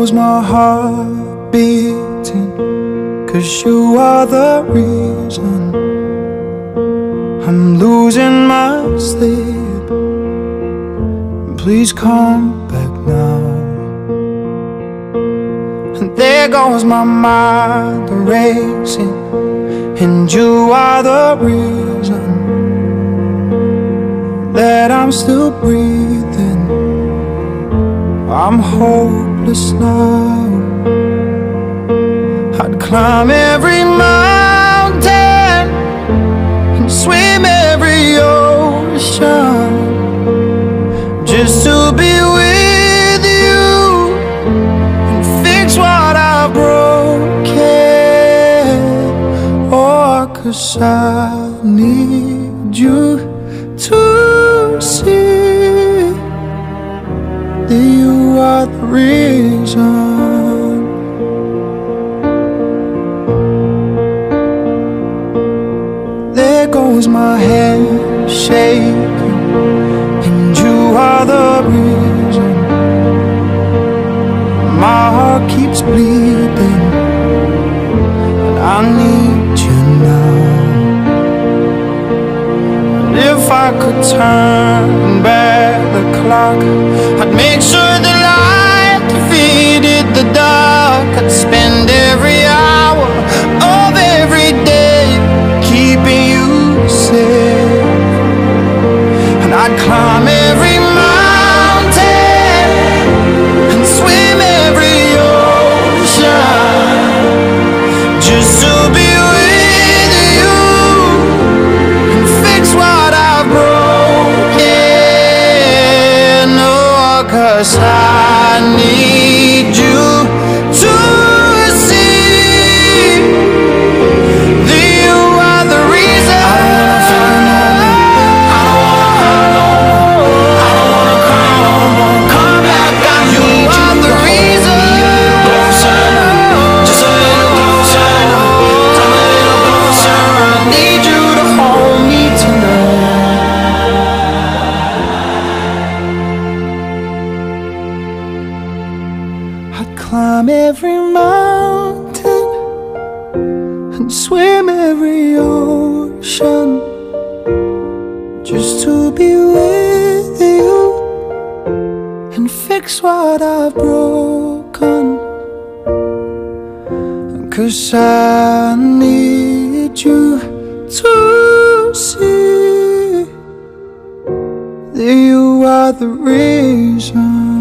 goes my heart beating, 'cause you are the reason I'm losing my sleep. Please come back now. And there goes my mind racing, and you are the reason that I'm still breathing. I'm hopeless now. I'd climb every mountain and swim every ocean just to be with you and fix what I've broken. Oh, 'cause I need you to see that you are the reason. There goes my head shaking, and you are the reason. My heart keeps bleeding, and I need you now. And if I could turn back the clock, I'd make sure the light defeated the dark. I'd spend every hour of every day keeping you safe, and I'd climb every mountain and swim every ocean just to be with you and fix what I've broken. Oh, 'cause I need you to see that you are the reason. I'd climb every mountain and swim every ocean just to be with you and fix what I've broken. 'Cause I need you to see that you are the reason.